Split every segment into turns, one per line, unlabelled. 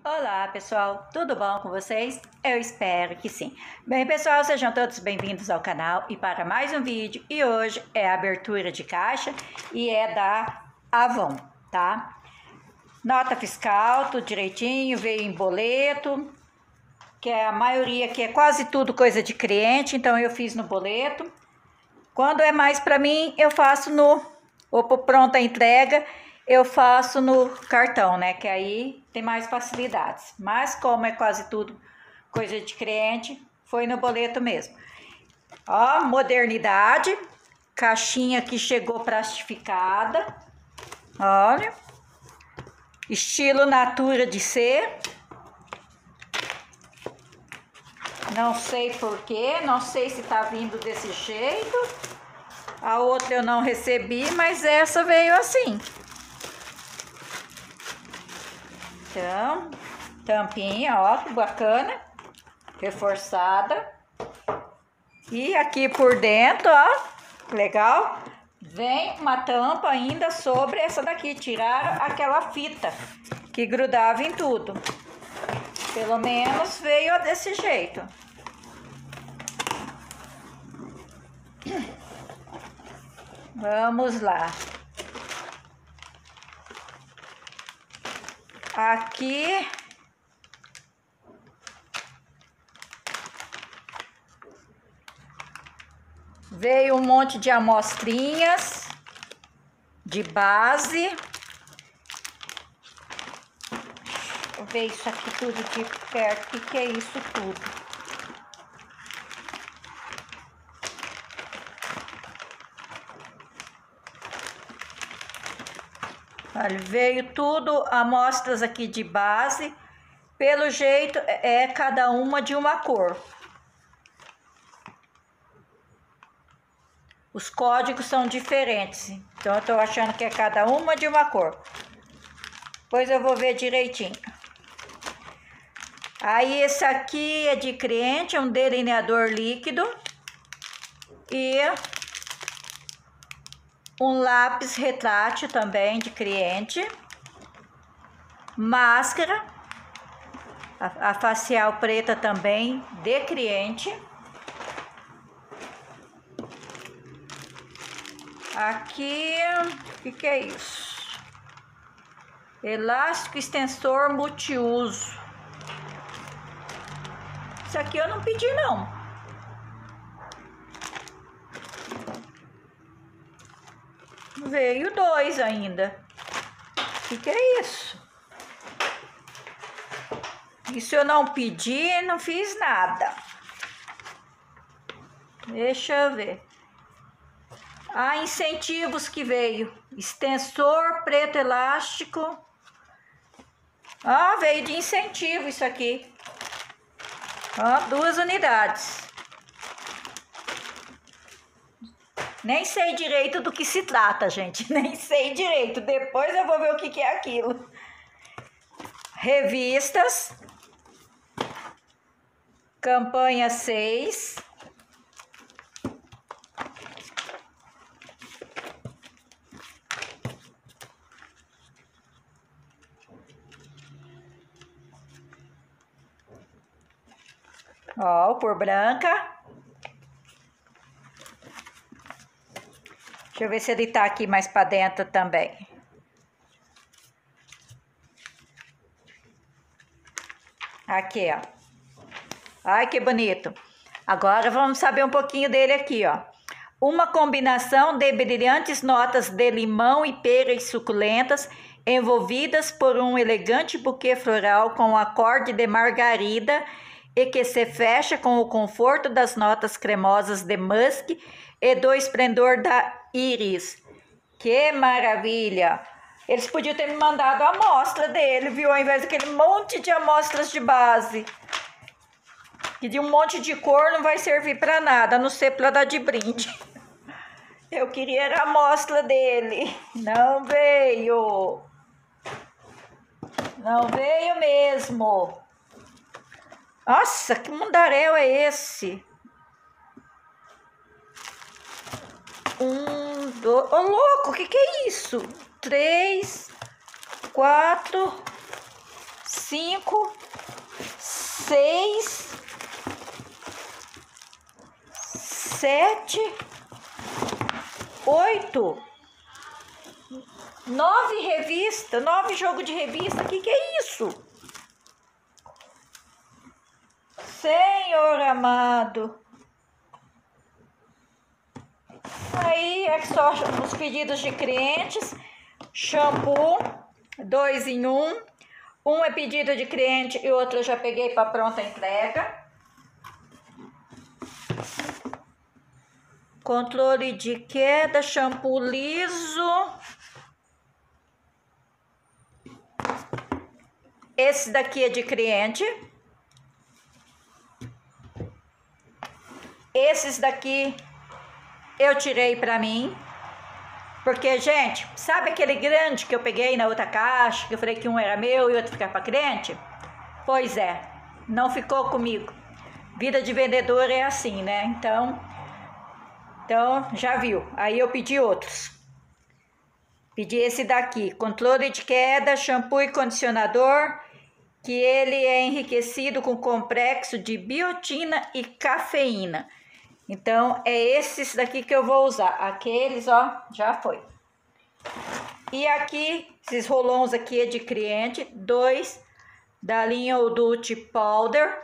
Olá pessoal, tudo bom com vocês? Eu espero que sim. Bem pessoal, sejam todos bem-vindos ao canal e para mais um vídeo. E hoje é a abertura de caixa e é da Avon, tá? Nota fiscal, tudo direitinho, veio em boleto, que é a maioria, que é quase tudo coisa de cliente, então eu fiz no boleto. Quando é mais para mim, eu faço ou por pronta entrega, eu faço no cartão, né? Que aí tem mais facilidades. Mas como é quase tudo coisa de cliente, foi no boleto mesmo. Ó, modernidade, caixinha que chegou plastificada. Olha, estilo Natura de ser. Não sei porquê, não sei se tá vindo desse jeito. A outra eu não recebi, mas essa veio assim. Então, tampinha, ó, que bacana, reforçada. E aqui por dentro, ó, legal, vem uma tampa ainda sobre essa daqui. Tiraram aquela fita que grudava em tudo. Pelo menos veio desse jeito. Vamos lá. Aqui veio um monte de amostrinhas de base. Vou ver isso aqui tudo de perto. O que é isso tudo? Olha, veio tudo amostras aqui de base. Pelo jeito é cada uma de uma cor. Os códigos são diferentes, então eu tô achando que é cada uma de uma cor. Depois eu vou ver direitinho. Aí esse aqui é de cliente, é um delineador líquido. E um lápis retrátil também de cliente. Máscara. A facial preta também de cliente. Aqui, o que é isso? Elástico extensor multiuso. Isso aqui eu não pedi não. Veio dois ainda. O que é isso? Isso eu não pedi, não fiz nada. Deixa eu ver. Ah, incentivos que veio. Extensor preto elástico. Ah, veio de incentivo isso aqui. Ó, 2 unidades. Nem sei direito do que se trata, gente. Nem sei direito. Depois eu vou ver o que é aquilo. Revistas. Campanha 6. Ó, por branca. Deixa eu ver se ele tá aqui mais para dentro também. Aqui, ó. Ai, que bonito. Agora vamos saber um pouquinho dele aqui, ó. Uma combinação de brilhantes notas de limão e peras suculentas, envolvidas por um elegante buquê floral com acorde de margarida e que se fecha com o conforto das notas cremosas de musk e do esplendor da íris. Que maravilha! Eles podiam ter me mandado a amostra dele, viu? Ao invés daquele monte de amostras de base. Que de um monte de cor não vai servir para nada, a não ser para dar de brinde. Eu queria a amostra dele. Não veio. Não veio mesmo. Nossa, que mundaréu é esse? 1, 2... Ô, louco, o que é isso? 3, 4, 5, 6, 7, 8, 9 revistas, 9 jogos de revista. Que é isso? Senhor amado. Aí é só os pedidos de clientes. Shampoo 2 em 1. Um é pedido de cliente e outro eu já peguei para pronta entrega. Controle de queda, shampoo liso. Esse daqui é de cliente. Esses daqui eu tirei para mim. Porque, gente, sabe aquele grande que eu peguei na outra caixa, que eu falei que um era meu e outro ficava para cliente? Pois é, não ficou comigo. Vida de vendedor é assim, né? Então já viu. Aí eu pedi outros. Pedi esse daqui, controle de queda, shampoo e condicionador, que ele é enriquecido com complexo de biotina e cafeína. Então, é esses daqui que eu vou usar. Aqueles, ó, já foi. E aqui, esses rolons aqui é de cliente. 2 da linha Odult Powder.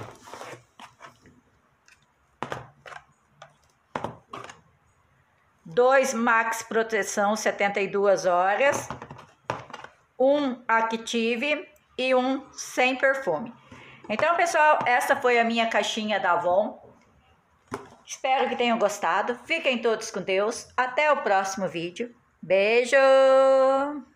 Dois Max Proteção 72 horas. Um Active e um sem perfume. Então, pessoal, essa foi a minha caixinha da Avon. Espero que tenham gostado. Fiquem todos com Deus. Até o próximo vídeo. Beijo!